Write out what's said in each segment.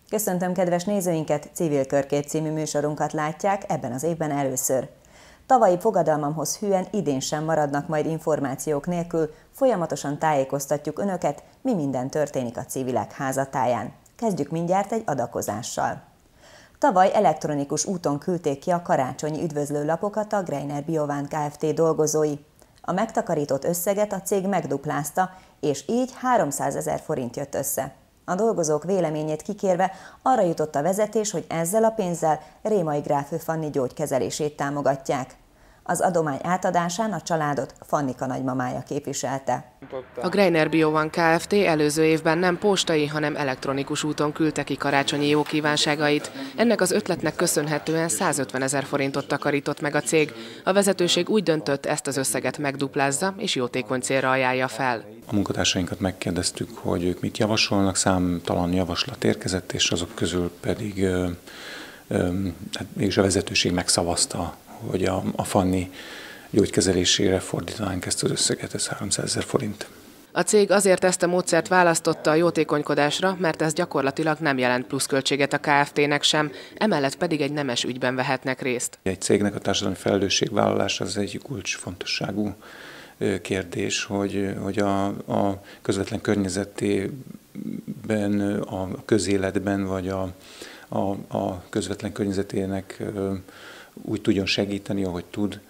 Köszöntöm kedves nézőinket, Civil Körkép című műsorunkat látják ebben az évben először. Tavalyi fogadalmamhoz hűen idén sem maradnak majd információk nélkül, folyamatosan tájékoztatjuk Önöket, mi minden történik a civilek házatáján. Kezdjük mindjárt egy adakozással. Tavaly elektronikus úton küldték ki a karácsonyi üdvözlőlapokat a Greiner Biován Kft. Dolgozói. A megtakarított összeget a cég megduplázta, és így 300 000 forint jött össze. A dolgozók véleményét kikérve arra jutott a vezetés, hogy ezzel a pénzzel Rémai Gráfő Fanni gyógykezelését támogatják. Az adomány átadásán a családot Fannika nagymamája képviselte. A Greiner Biován Kft. Előző évben nem postai, hanem elektronikus úton küldte ki karácsonyi jókívánságait. Ennek az ötletnek köszönhetően 150 000 forintot takarított meg a cég. A vezetőség úgy döntött, ezt az összeget megduplázza és jótékony célra ajánlja fel. A munkatársainkat megkérdeztük, hogy ők mit javasolnak, számtalan javaslat érkezett, és azok közül pedig mégis a vezetőség megszavazta, hogy a Fanni gyógykezelésére fordítanánk ezt az összeget, ez 300 000 forint. A cég azért ezt a módszert választotta a jótékonykodásra, mert ez gyakorlatilag nem jelent pluszköltséget a Kft-nek sem, emellett pedig egy nemes ügyben vehetnek részt. Egy cégnek a társadalmi felelősségvállalása az egy kulcsfontosságú kérdés, hogy a közvetlen környezetében, a közéletben vagy a közvetlen környezetének úgy tudjon segíteni, ahogy tud,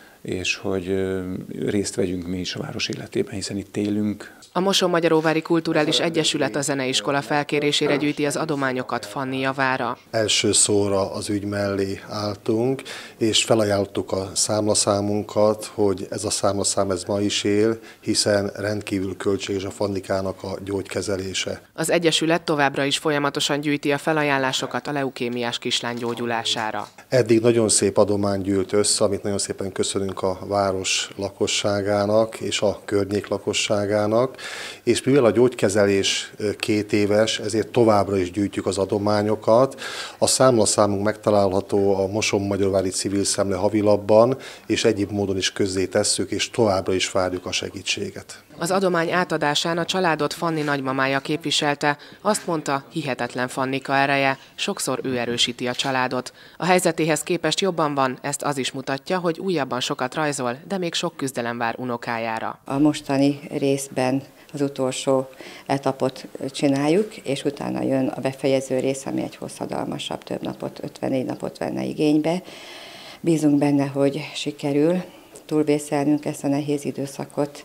és hogy részt vegyünk mi is a város életében, hiszen itt élünk. A Mosonmagyaróvári Kulturális Egyesület a zeneiskola felkérésére gyűjti az adományokat Fanni javára. Első szóra az ügy mellé álltunk, és felajánlottuk a számlaszámunkat, hogy ez a számlaszám ez ma is él, hiszen rendkívül költséges a Fannikának a gyógykezelése. Az Egyesület továbbra is folyamatosan gyűjti a felajánlásokat a leukémiás kislány gyógyulására. Eddig nagyon szép adomány gyűlt össze, amit nagyon szépen köszönünk a város lakosságának és a környék lakosságának, és mivel a gyógykezelés 2 éves, ezért továbbra is gyűjtjük az adományokat. A számlaszámunk megtalálható a Mosonmagyaróvári Civil Szemle havilapban, és egyéb módon is közzétesszük, és továbbra is várjuk a segítséget. Az adomány átadásán a családot Fanni nagymamája képviselte, azt mondta, hihetetlen Fannika ereje, sokszor ő erősíti a családot. A helyzetéhez képest jobban van, ezt az is mutatja, hogy újabban sokat rajzol, de még sok küzdelem vár unokájára. A mostani részben az utolsó etapot csináljuk, és utána jön a befejező rész, ami egy hosszadalmasabb, több napot, 54 napot venne igénybe. Bízunk benne, hogy sikerül túlvészelnünk ezt a nehéz időszakot,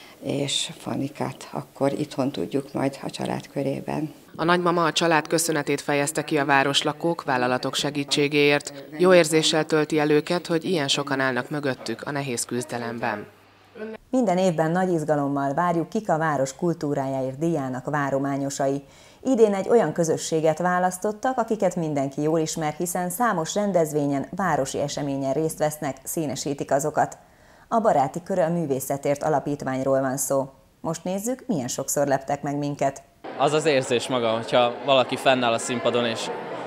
és Fannikát akkor itthon tudjuk majd a család körében. A nagymama a család köszönetét fejezte ki a városlakók, vállalatok segítségéért. Jó érzéssel tölti el őket, hogy ilyen sokan állnak mögöttük a nehéz küzdelemben. Minden évben nagy izgalommal várjuk, kik a város kultúrájáért díjának várományosai. Idén egy olyan közösséget választottak, akiket mindenki jól ismer, hiszen számos rendezvényen, városi eseményen részt vesznek, színesítik azokat. A Baráti Kör a Művészetért Alapítványról van szó. Most nézzük, milyen sokszor leptek meg minket. Az az érzés maga, hogyha valaki fennáll a színpadon, és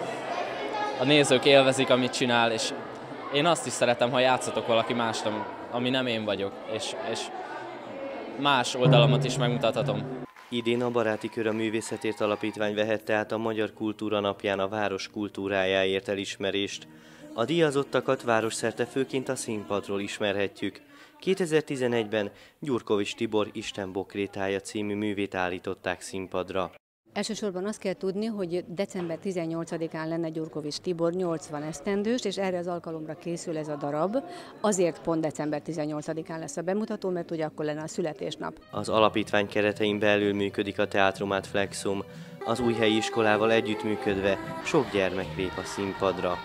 a nézők élvezik, amit csinál, és én azt is szeretem, ha játszatok valaki mást, ami nem én vagyok, és más oldalamat is megmutathatom. Idén a Baráti Kör a Művészetért Alapítvány vehette át a Magyar Kultúra Napján a város kultúrájáért elismerést. A díjazottakat városszerte főként a színpadról ismerhetjük. 2011-ben Gyurkovics Tibor Isten bokrétája című művét állították színpadra. Elsősorban azt kell tudni, hogy december 18-án lenne Gyurkovics Tibor 80 esztendős, és erre az alkalomra készül ez a darab. Azért pont december 18-án lesz a bemutató, mert ugye akkor lenne a születésnap. Az alapítvány keretein belül működik a Teatrumát Flexum. Az Újhelyi iskolával együttműködve sok gyermek lép a színpadra.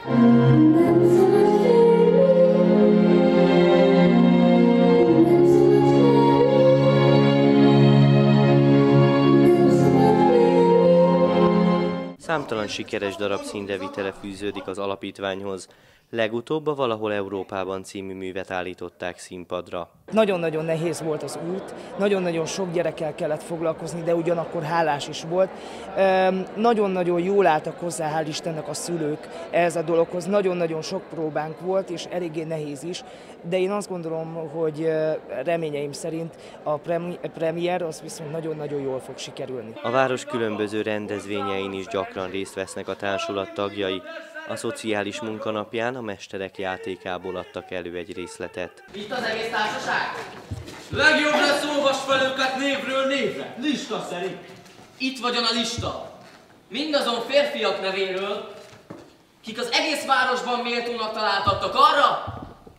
Számtalan sikeres darab színrevitele fűződik az alapítványhoz. Legutóbb a Valahol Európában című művet állították színpadra. Nagyon-nagyon nehéz volt az út, nagyon-nagyon sok gyerekkel kellett foglalkozni, de ugyanakkor hálás is volt. Nagyon-nagyon jól álltak hozzá, hál' Istennek a szülők ehhez a dologhoz. Nagyon-nagyon sok próbánk volt, és eléggé nehéz is, de én azt gondolom, hogy reményeim szerint a premier az viszont nagyon-nagyon jól fog sikerülni. A város különböző rendezvényein is gyakran részt vesznek a társulat tagjai. A szociális munkanapján a mesterek játékából adtak elő egy részletet. Itt az egész társaság? Legjobb lesz olvasd fel őket névről névre, lista szerint. Itt vagyon a lista. Mindazon férfiak nevéről, kik az egész városban méltónak találtattak arra,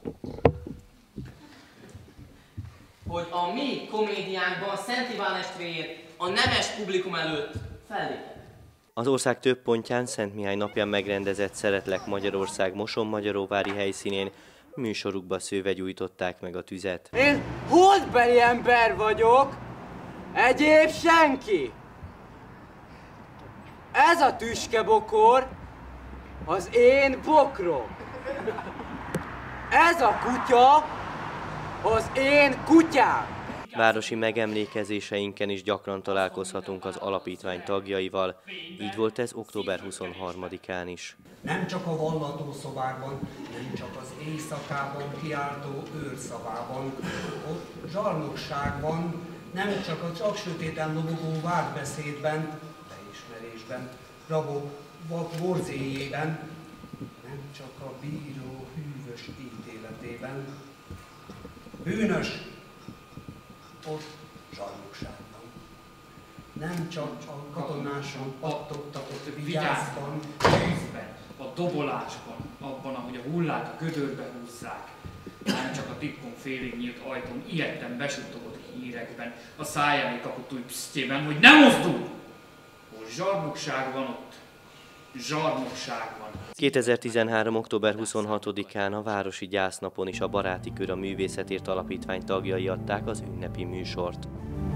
hogy a mi komédiánkban Szent Iván estvéért a nemes publikum előtt fellépnek. Az ország több pontján Szent Mihály napján megrendezett Szeretlek Magyarország Mosonmagyaróvári helyszínén műsorukba szőve gyújtották meg a tüzet. Én holdbeli ember vagyok, egyéb senki. Ez a tüskebokor az én bokrom. Ez a kutya az én kutyám. Városi megemlékezéseinken is gyakran találkozhatunk az alapítvány tagjaival, így volt ez október 23-án is. Nem csak a vallatószobákban, nem csak az éjszakában kiáltó őrszavában, ott zsarnokságban, nem csak a csak sötéten lobogó vádbeszédben, beismerésben, rabok borzéjében, nem csak a bíró hűvös ítéletében. Bűnös, ott zsarnokságban. Nem csak a katonáson pattogtatott vigyázban, tűzben, a dobolásban, abban, ahogy a hullát a gödörbe húzzák. Nem csak a titkon félig nyílt ajtón ilyetten besuttogott hírekben, a szájáné kapott új psztjében, hogy ne mozdulj! Hol zsarnokság van ott, zsarnokság van. 2013. október 26-án a Városi Gyásznapon is a Baráti Kör a Művészetért Alapítvány tagjai adták az ünnepi műsort.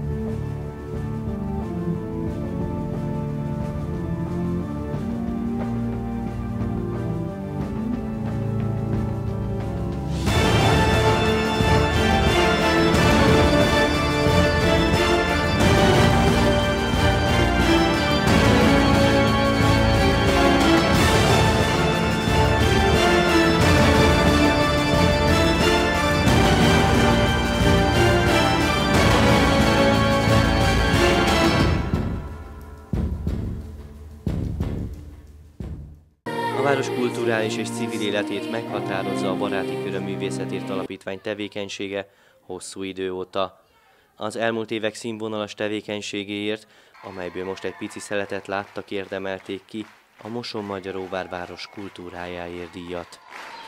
A város kulturális és civil életét meghatározza a Baráti Kör a Művészetért Alapítvány tevékenysége hosszú idő óta. Az elmúlt évek színvonalas tevékenységéért, amelyből most egy pici szeletet láttak, érdemelték ki a Mosonmagyaróvár város kultúrájáért díjat.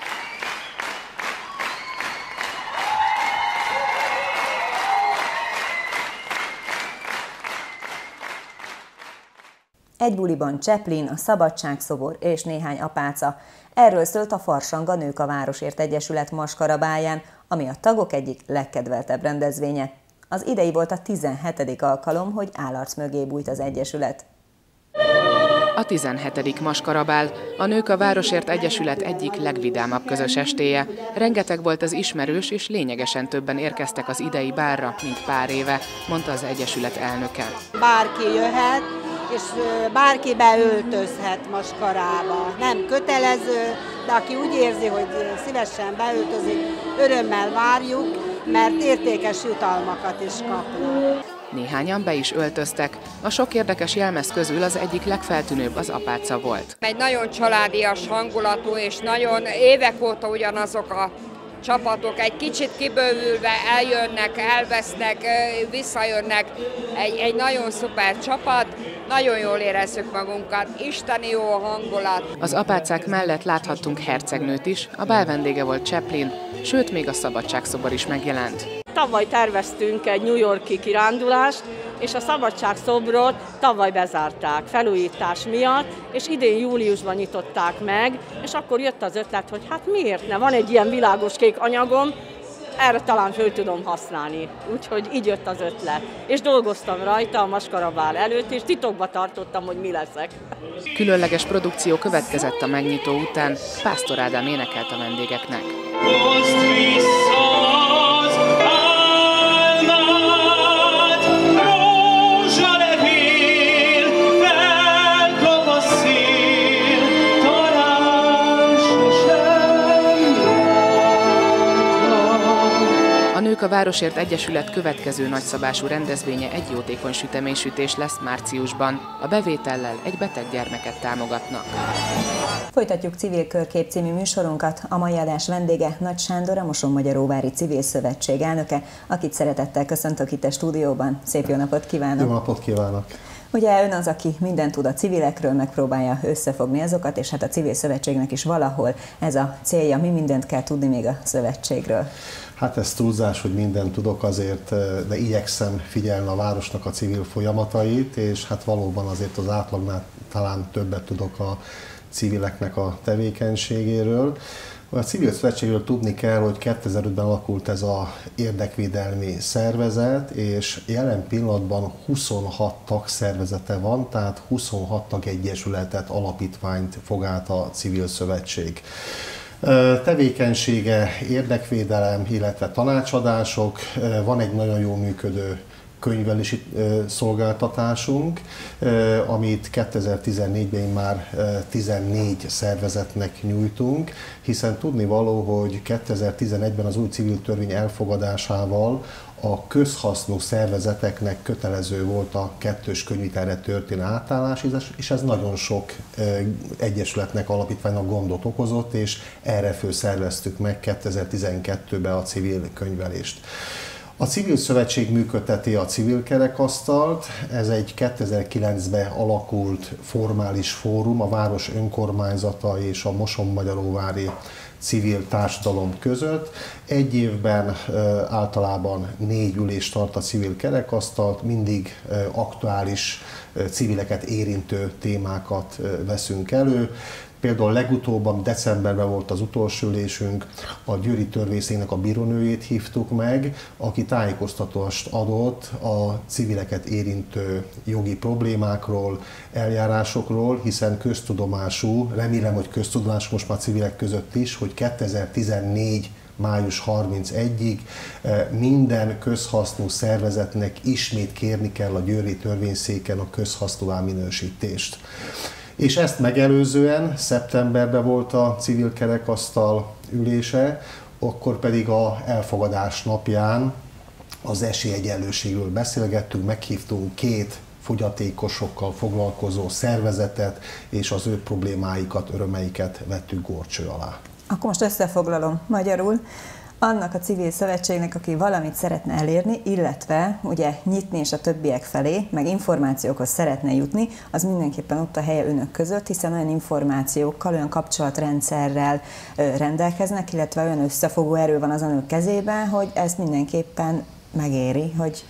Egy buliban Chaplin, a Szabadságszobor és néhány apáca. Erről szólt a Farsang a Nők a Városért Egyesület maskarabálján, ami a tagok egyik legkedveltebb rendezvénye. Az idei volt a 17. alkalom, hogy állarc mögé bújt az egyesület. A 17. maskarabál, a Nők a Városért Egyesület egyik legvidámabb közös estéje. Rengeteg volt az ismerős, és lényegesen többen érkeztek az idei bálra, mint pár éve, mondta az egyesület elnöke. Bárki jöhet, és bárki beöltözhet maskarába. Nem kötelező, de aki úgy érzi, hogy szívesen beöltözik, örömmel várjuk, mert értékes jutalmakat is kapnak. Néhányan be is öltöztek. A sok érdekes jelmez közül az egyik legfeltűnőbb az apáca volt. Egy nagyon családias hangulatú, és nagyon évek óta ugyanazok a csapatok, egy kicsit kibővülve eljönnek, elvesznek, visszajönnek. Egy nagyon szuper csapat, nagyon jól érezzük magunkat, isteni jó hangulat. Az apácák mellett láthattunk hercegnőt is, a bál vendége volt Chaplin, sőt még a Szabadságszobor is megjelent. Tavaly terveztünk egy New York-i kirándulást, és a Szabadságszobrot tavaly bezárták felújítás miatt, és idén júliusban nyitották meg, és akkor jött az ötlet, hogy hát miért ne, van egy ilyen világos kék anyagom, erre talán föl tudom használni. Úgyhogy így jött az ötlet. És dolgoztam rajta a maskarabál előtt, és titokba tartottam, hogy mi leszek. Különleges produkció következett a megnyitó után, Pásztor Ádám énekelt a vendégeknek. A Nők a Városért Egyesület következő nagyszabású rendezvénye egy jótékony süteménysütés lesz márciusban. A bevétellel egy beteg gyermeket támogatnak. Folytatjuk Civil Körkép című műsorunkat. A mai adás vendége Nagy Sándor, a Mosonmagyaróvári Civil Szövetség elnöke, akit szeretettel köszöntök itt a stúdióban. Szép jó napot kívánok! Jó napot kívánok! Ugye ön az, aki mindent tud a civilekről, megpróbálja összefogni azokat, és hát a Civil Szövetségnek is valahol ez a célja. Mi mindent kell tudni még a szövetségről? Hát ez túlzás, hogy mindent tudok azért, de igyekszem figyelni a városnak a civil folyamatait, és hát valóban azért az átlagnál talán többet tudok a civileknek a tevékenységéről. A Civil Szövetségről tudni kell, hogy 2005-ben alakult ez az érdekvédelmi szervezet, és jelen pillanatban 26 tagszervezete van, tehát 26 tagegyesületet, alapítványt fog át a Civil Szövetség. Tevékenysége érdekvédelem, illetve tanácsadások, van egy nagyon jól működő könyvelési szolgáltatásunk, amit 2014-ben már 14 szervezetnek nyújtunk, hiszen tudnivaló, hogy 2011-ben az új civil törvény elfogadásával a közhasznú szervezeteknek kötelező volt a kettős könyvvitelre történő átállás, és ez nagyon sok egyesületnek, alapítványnak gondot okozott, és erre fölszerveztük meg 2012-ben a civil könyvelést. A Civil Szövetség működteti a Civil Kerekasztalt, ez egy 2009-ben alakult formális fórum a város önkormányzata és a Mosonmagyaróvári civil társadalom között. Egy évben általában 4 ülést tart a Civil Kerekasztalt, mindig aktuális civileket érintő témákat veszünk elő. Például legutóbb, decemberben volt az utolsó ülésünk, a győri törvényszéknek a bírónőjét hívtuk meg, aki tájékoztatást adott a civileket érintő jogi problémákról, eljárásokról, hiszen köztudomású, remélem, hogy köztudomású most már civilek között is, hogy 2014 május 31-ig minden közhasznú szervezetnek ismét kérni kell a győri törvényszéken a közhasznúvá minősítést. És ezt megelőzően szeptemberben volt a Civil Kerekasztal ülése, akkor pedig az elfogadás napján az esélyegyenlőségről beszélgettünk, meghívtunk 2 fogyatékosokkal foglalkozó szervezetet, és az ő problémáikat, örömeiket vettük górcső alá. Akkor most összefoglalom magyarul. Annak a civil szövetségnek, aki valamit szeretne elérni, illetve ugye nyitni és a többiek felé, meg információkhoz szeretne jutni, az mindenképpen ott a helye önök között, hiszen olyan információkkal, olyan kapcsolatrendszerrel rendelkeznek, illetve olyan összefogó erő van az önök kezében, hogy ezt mindenképpen megéri, hogy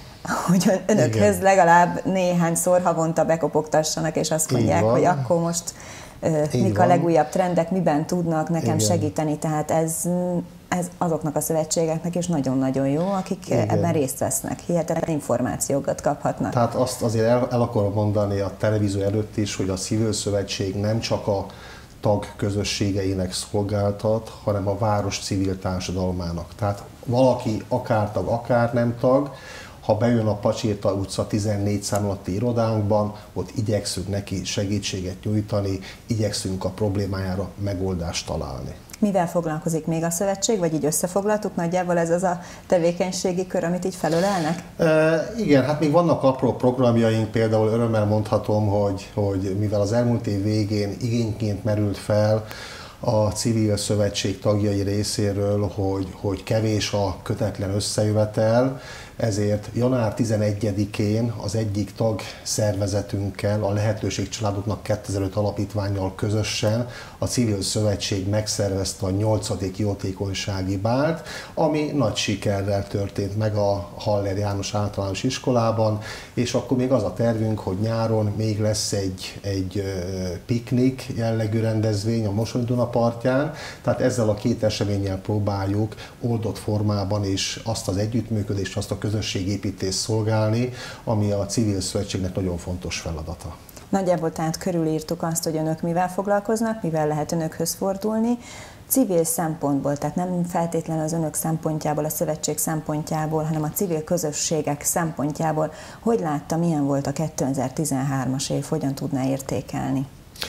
önökhöz igen, legalább néhányszor havonta bekopogtassanak, és azt mondják, hogy akkor most mik a legújabb trendek, miben tudnak nekem igen, segíteni, tehát ez azoknak a szövetségeknek is nagyon-nagyon jó, akik igen, ebben részt vesznek, hihetetlen információkat kaphatnak. Tehát azt azért el akarom mondani a televízió előtt is, hogy a Civil Szövetség nem csak a tagközösségeinek szolgáltat, hanem a város civil társadalmának. Tehát valaki akár tag, akár nem tag, ha bejön a Pacsirta utca 14 szám alatti irodánkban, ott igyekszünk neki segítséget nyújtani, igyekszünk a problémájára megoldást találni. Mivel foglalkozik még a szövetség, vagy így összefoglaltuk nagyjából ez az a tevékenységi kör, amit így felölelnek? Igen, hát még vannak apró programjaink, például örömmel mondhatom, hogy mivel az elmúlt év végén igényként merült fel a Civil Szövetség tagjai részéről, hogy kevés a kötetlen összejövetel, ezért január 11-én az egyik tagszervezetünkkel, a Lehetőség Családoknak 2005 alapítvánnyal közösen a Civil Szövetség megszervezte a 8. jótékonysági bált, ami nagy sikerrel történt meg a Haller János Általános Iskolában, és akkor még az a tervünk, hogy nyáron még lesz egy piknik jellegű rendezvény a Mosony-Duna partján, tehát ezzel a két eseménnyel próbáljuk oldott formában is azt az együttműködést, azt a közösségépítést szolgálni, ami a Civil Szövetségnek nagyon fontos feladata. Nagyjából tehát körülírtuk azt, hogy önök mivel foglalkoznak, mivel lehet önökhöz fordulni. Civil szempontból, tehát nem feltétlenül az önök szempontjából, a szövetség szempontjából, hanem a civil közösségek szempontjából. Hogy látta, milyen volt a 2013-as év, hogyan tudná értékelni?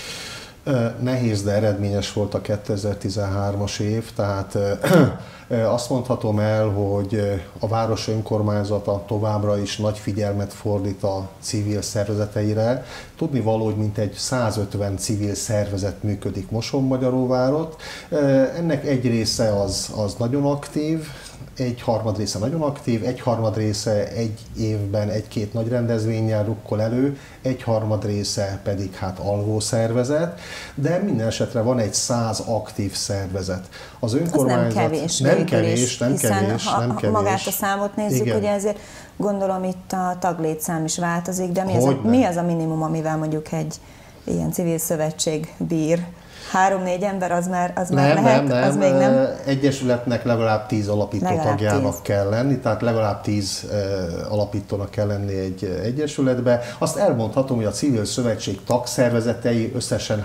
Nehéz, de eredményes volt a 2013-as év, tehát azt mondhatom el, hogy a város önkormányzata továbbra is nagy figyelmet fordít a civil szervezeteire. Tudnivaló, hogy mintegy 150 civil szervezet működik Mosonmagyaróváron. Ennek egy része az nagyon aktív, egy harmad része nagyon aktív, egy harmad része egy évben egy-két nagy rendezvénnyel rukkol elő, egy harmad része pedig hát alvó szervezet, de minden esetre van egy 100 aktív szervezet. Az önkormányzat nem kevés, ha magát a számot nézzük, igen. Ugye ezért gondolom itt a taglétszám is változik, de mi az a minimum, amivel mondjuk egy ilyen civil szövetség bír? 3-4 ember az már lehet? Nem. Az még nem? Egyesületnek legalább 10 alapító tagjának kell lenni, tehát legalább 10 alapítónak kell lenni egy egyesületbe. Azt elmondhatom, hogy a Civil Szövetség tagszervezetei összesen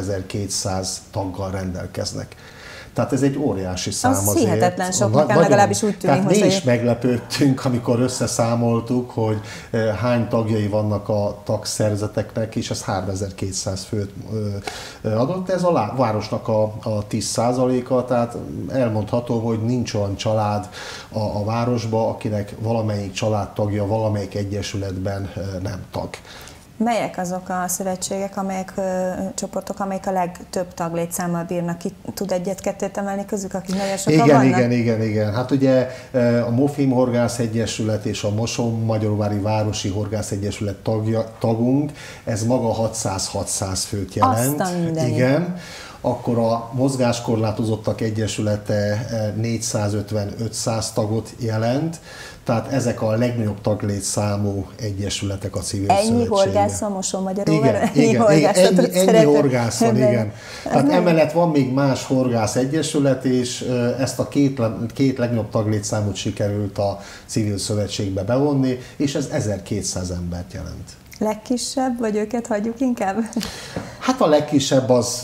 3200 taggal rendelkeznek. Tehát ez egy óriási szám az azért. Hihetetlen sok, nekem legalábbis úgy tűnik. Tehát mi is meglepődtünk, amikor összeszámoltuk, hogy hány tagjai vannak a tagszervezeteknek, és ez 3200 főt adott. Ez a városnak a 10%-a, tehát elmondható, hogy nincs olyan család a városban, akinek valamelyik családtagja valamelyik egyesületben nem tag. Melyek azok a szövetségek, csoportok, amelyek a legtöbb taglétszámmal bírnak? Ki tud egyet-kettőt emelni közük, akik nagyon sokan vannak? Igen. Hát ugye a MOFIM Horgász Egyesület és a Mosonmagyaróvári Városi Horgász Egyesület tagunk, ez maga 600-600 főt jelent. Igen. Akkor a Mozgáskorlátozottak Egyesülete 450-500 tagot jelent, tehát ezek a legnagyobb taglétszámú egyesületek a civil szövetségben. Ennyi horgász van Mosonmagyaróváron? Ennyi horgász van, igen. Tehát emellett van még más horgász egyesület, és ezt a két legnagyobb taglétszámot sikerült a civil szövetségbe bevonni, és ez 1200 embert jelent. Legkisebb, vagy őket hagyjuk inkább? Hát a legkisebb az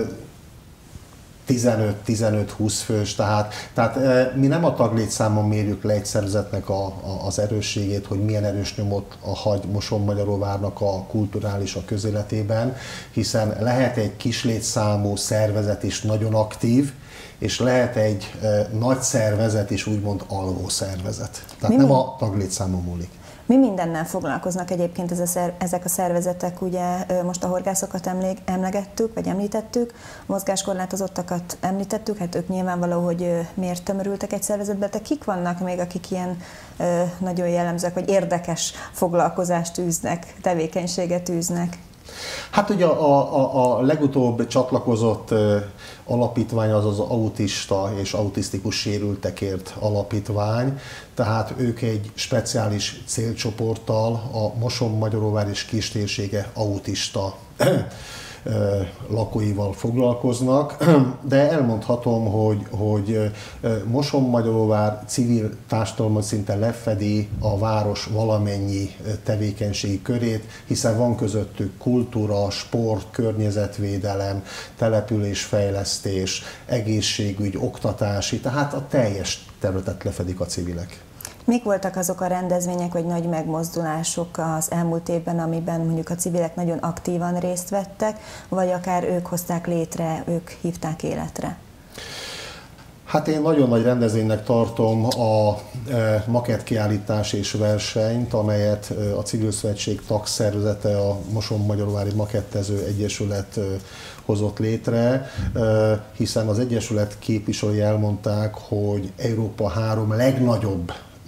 15-20 fős, tehát mi nem a taglétszámon mérjük le egy szervezetnek az erősségét, hogy milyen erős nyomot hagy Mosonmagyaróvárnak a kulturális a közéletében, hiszen lehet egy kis létszámú szervezet is nagyon aktív, és lehet egy nagy szervezet is úgymond alvó szervezet. Tehát nem a taglétszámon múlik. Mi mindennel foglalkoznak egyébként ezek a szervezetek? Ugye most a horgászokat emlegettük, vagy említettük, a mozgáskorlátozottakat említettük, hát ők nyilvánvaló, hogy miért tömörültek egy szervezetbe, de kik vannak még, akik ilyen nagyon jellemzőek, vagy érdekes foglalkozást űznek, tevékenységet űznek? Hát ugye a legutóbb csatlakozott alapítvány az autista és autisztikus sérültekért alapítvány, tehát ők egy speciális célcsoporttal, a Mosonmagyaróvár és kistérsége autista lakóival foglalkoznak, de elmondhatom, hogy Mosonmagyaróvár civil társadalmi szinten lefedi a város valamennyi tevékenységi körét, hiszen van közöttük kultúra, sport, környezetvédelem, településfejlesztés, egészségügy, oktatási, tehát a teljes területet lefedik a civilek. Mik voltak azok a rendezvények vagy nagy megmozdulások az elmúlt évben, amiben mondjuk a civilek nagyon aktívan részt vettek, vagy akár ők hozták létre, ők hívták életre? Hát én nagyon nagy rendezvénynek tartom a makettkiállítás és versenyt, amelyet a Civil Szövetség tagszervezete, a Mosonmagyaróvári Makettező Egyesület hozott létre, hiszen az Egyesület képviselői elmondták, hogy Európa 3 legnagyobb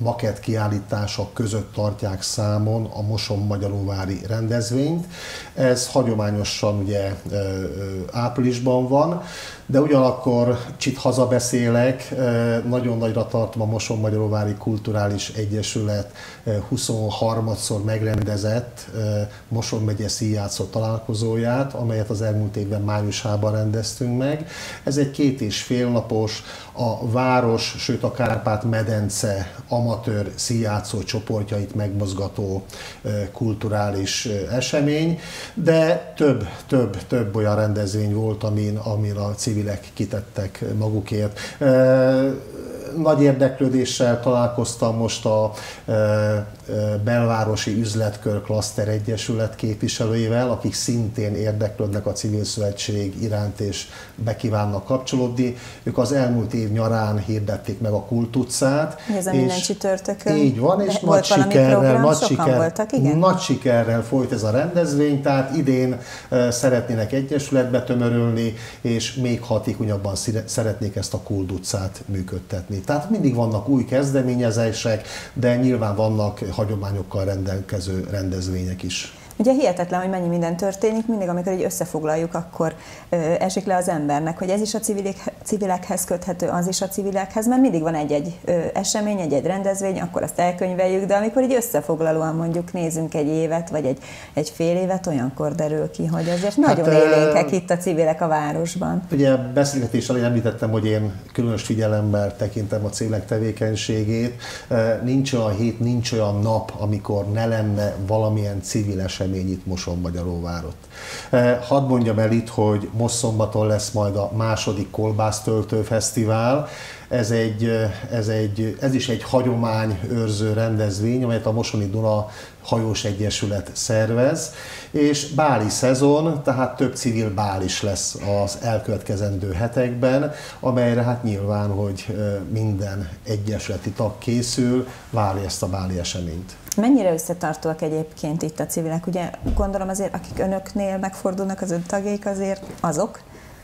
makett kiállítások között tartják számon a Mosonmagyaróvári rendezvényt. Ez hagyományosan ugye áprilisban van, de ugyanakkor csit hazabeszélek, nagyon nagyra tartom a Mosonmagyaróvári Kulturális Egyesület 23-szor megrendezett Moson megye színjátszó találkozóját, amelyet az elmúlt évben májusában rendeztünk meg. Ez egy 2,5 napos, a város, sőt a Kárpát-medence amatőr színjátszó csoportjait megmozgató kulturális esemény, de több olyan rendezvény volt, amin a civilek kitettek magukért. Nagy érdeklődéssel találkoztam most a Belvárosi Üzletkör Klaszter Egyesület képviselőivel, akik szintén érdeklődnek a civil szövetség iránt és bekívánnak kapcsolódni. Ők az elmúlt év nyarán hirdették meg a Kult utcát. Ez a minden csütörtökön. Így van, és nagy sikerrel folyt ez a rendezvény, tehát idén szeretnének egyesületbe tömörülni, és még hatékonyabban szeretnék ezt a Kult utcát működtetni. Tehát mindig vannak új kezdeményezések, de nyilván vannak hagyományokkal rendelkező rendezvények is. Ugye hihetetlen, hogy mennyi minden történik, mindig amikor így összefoglaljuk, akkor esik le az embernek, hogy ez is a civilekhez köthető, az is a civilekhez, mert mindig van egy-egy esemény, egy-egy rendezvény, akkor azt elkönyveljük, de amikor így összefoglalóan mondjuk nézzünk egy évet, vagy egy fél évet, olyankor derül ki, hogy azért nagyon élénkek itt a civilek a városban. Ugye beszélgetés elején említettem, hogy én különös figyelemmel tekintem a civilek tevékenységét. Nincs olyan hét, nincs olyan nap, amikor ne lenne valamilyen civil esemény itt Mosonmagyaróvárott. Hadd mondjam el itt, hogy most szombaton lesz majd a második Kolbásztöltő Fesztivál. Ez is egy hagyományőrző rendezvény, amelyet a Mosoni Duna Hajós Egyesület szervez, és báli szezon, tehát több civil bál is lesz az elkövetkezendő hetekben, amelyre hát nyilván, hogy minden egyesületi tag készül, várja ezt a báli eseményt. Mennyire összetartóak egyébként itt a civilek? Ugye gondolom azért, akik önöknél megfordulnak, az ön tagjaik azért azok?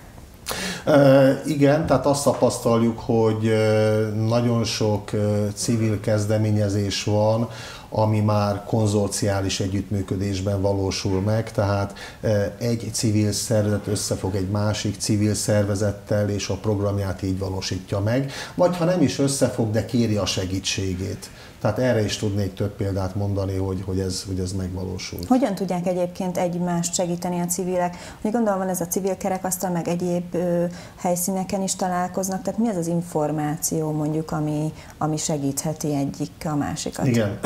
Igen, tehát azt tapasztaljuk, hogy nagyon sok civil kezdeményezés van, ami már konzorciális együttműködésben valósul meg, tehát egy civil szervezet összefog egy másik civil szervezettel, és a programját így valósítja meg, vagy ha nem is összefog, de kéri a segítségét. Tehát erre is tudnék több példát mondani, hogy ez megvalósul. Hogyan tudják egyébként egymást segíteni a civilek? Úgy gondolom, van ez a civil kerekasztal, meg egyéb helyszíneken is találkoznak, tehát mi az az információ mondjuk, ami segítheti egyik a másikat? Igen.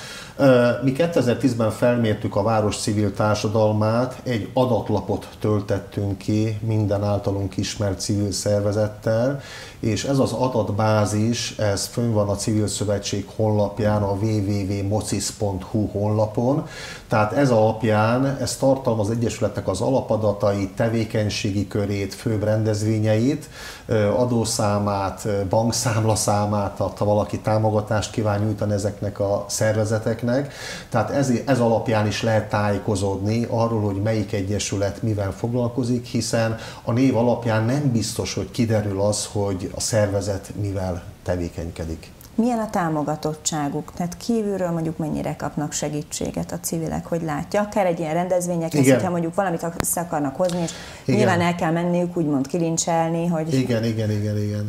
Mi 2010-ben felmértük a város civil társadalmát, egy adatlapot töltettünk ki minden általunk ismert civil szervezettel, és ez az adatbázis, ez fönn van a Civil Szövetség honlapján, a www.mocis.hu honlapon, tehát ez alapján ez tartalmaz az egyesületnek az alapadatait, tevékenységi körét, főbb rendezvényeit, adószámát, bankszámlaszámát, ha valaki támogatást kíván nyújtani ezeknek a szervezeteknek. Tehát ez alapján is lehet tájékozódni arról, hogy melyik egyesület mivel foglalkozik, hiszen a név alapján nem biztos, hogy kiderül az, hogy a szervezet mivel tevékenykedik. Milyen a támogatottságuk? Tehát kívülről mondjuk mennyire kapnak segítséget a civilek, hogy látja? Akár egy ilyen rendezvényekhez, hogyha mondjuk valamit össze akarnak hozni, és nyilván el kell menniük úgymond kilincselni, hogy... Igen.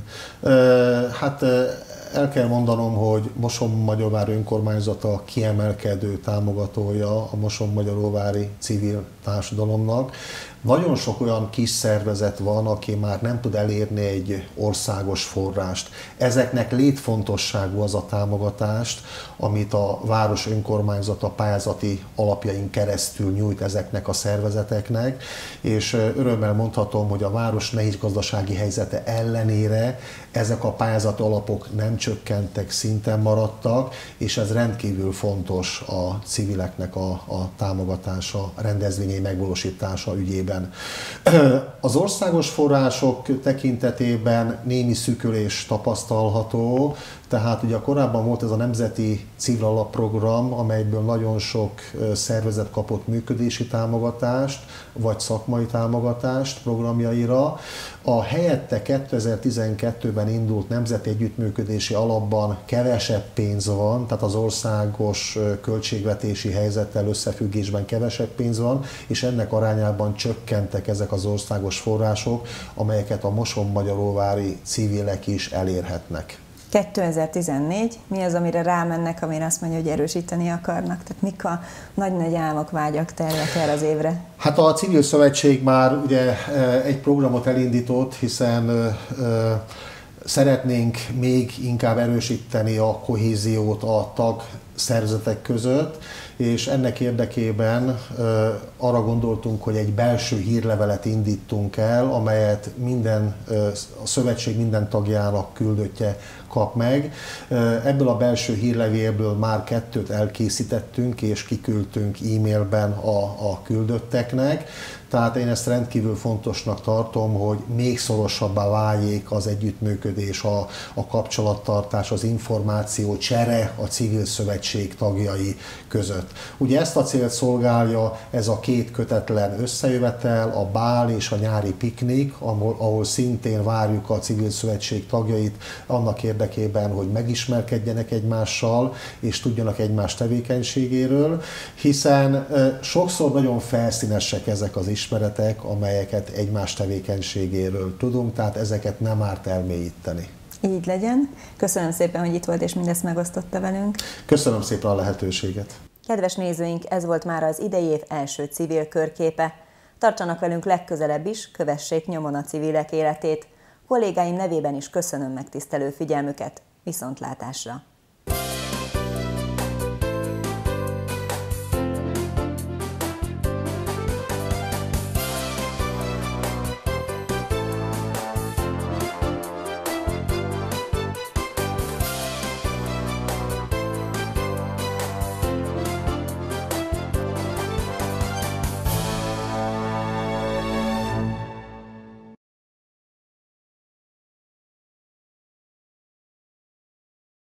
Hát el kell mondanom, hogy Mosonmagyaróvár önkormányzata kiemelkedő támogatója a Mosonmagyaróvári civil társadalomnak. Nagyon sok olyan kis szervezet van, aki már nem tud elérni egy országos forrást. Ezeknek létfontosságú az a támogatást, amit a város önkormányzata pályázati alapjain keresztül nyújt ezeknek a szervezeteknek, és örömmel mondhatom, hogy a város nehéz gazdasági helyzete ellenére ezek a pályázati alapok nem csökkentek, szinten maradtak, és ez rendkívül fontos a civileknek a támogatása, a rendezvényei megvalósítása ügyében. Az országos források tekintetében némi szűkülés tapasztalható, tehát ugye korábban volt ez a Nemzeti Civil Alapprogram, amelyből nagyon sok szervezet kapott működési támogatást, vagy szakmai támogatást programjaira. A helyette 2012-ben indult Nemzeti Együttműködési fejlesztési alapban kevesebb pénz van, tehát az országos költségvetési helyzettel összefüggésben kevesebb pénz van, és ennek arányában csökkentek ezek az országos források, amelyeket a mosonmagyaróvári civilek is elérhetnek. 2014, mi az, amire rámennek, amire azt mondja, hogy erősíteni akarnak? Tehát mik a nagy-nagy álmok, vágyak, tervek erre az évre? Hát a Civil Szövetség már ugye egy programot elindított, hiszen szeretnénk még inkább erősíteni a kohéziót a tagszervezetek között, és ennek érdekében arra gondoltunk, hogy egy belső hírlevelet indítunk el, amelyet a szövetség minden tagjának küldöttje kap meg. Ebből a belső hírlevélből már 2 elkészítettünk, és kiküldtünk e-mailben a küldötteknek. Tehát én ezt rendkívül fontosnak tartom, hogy még szorosabbá váljék az együttműködés, a kapcsolattartás, az információ csere a civil szövetség tagjai között. Ugye ezt a célt szolgálja ez a 2 kötetlen összejövetel, a bál és a nyári piknik, ahol szintén várjuk a civil szövetség tagjait annak érdekében, hogy megismerkedjenek egymással, és tudjanak egymás tevékenységéről, hiszen sokszor nagyon felszínesek ezek az ismeretek, amelyeket egymás tevékenységéről tudunk, tehát ezeket nem árt elmélyíteni. Így legyen. Köszönöm szépen, hogy itt volt és mindezt megosztotta velünk. Köszönöm szépen a lehetőséget. Kedves nézőink, ez volt már az idei év első civil körképe. Tartsanak velünk legközelebb is, kövessék nyomon a civilek életét. Kollégáim nevében is köszönöm megtisztelő figyelmüket. Viszontlátásra!